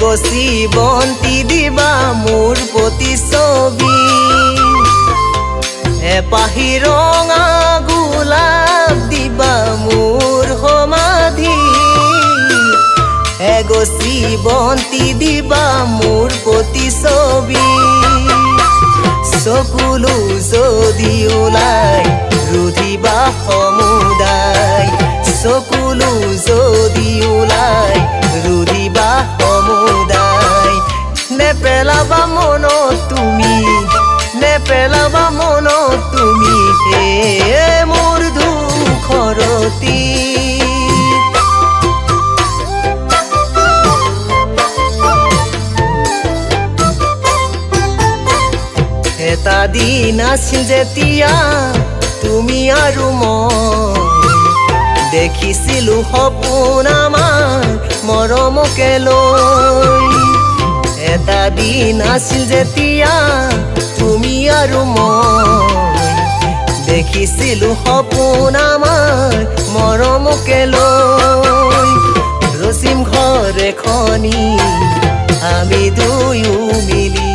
এগছি বন্তি দিবা মোৰ প্ৰতিচ্ছবি এপাহি ৰঙা গোলাপ দিবা মোৰ সমাধি এগছি বন্তি দিবা মোৰ প্ৰতিচ্ছবি চকুলো যদি ওলাই ৰুধিবা সমুদায় চকুলো যদি ওলাই ৰুধিবা সমুদায় নেপেলাবা মনত তুমি নেপেলাবা মনত তুমি হে মোৰ দুখৰতি এটা দিন আছিল যেতিয়া তুমি আৰু মই দেখিছিলো সপোন আমাৰ মৰমকে লৈ এটা দিন আছিল যেতিয়া তুমি আৰু মই দেখিছিলো সপোন আমাৰ মৰমকে লৈ ৰচিম ঘৰ এখনি আমি দুয়ো মিলি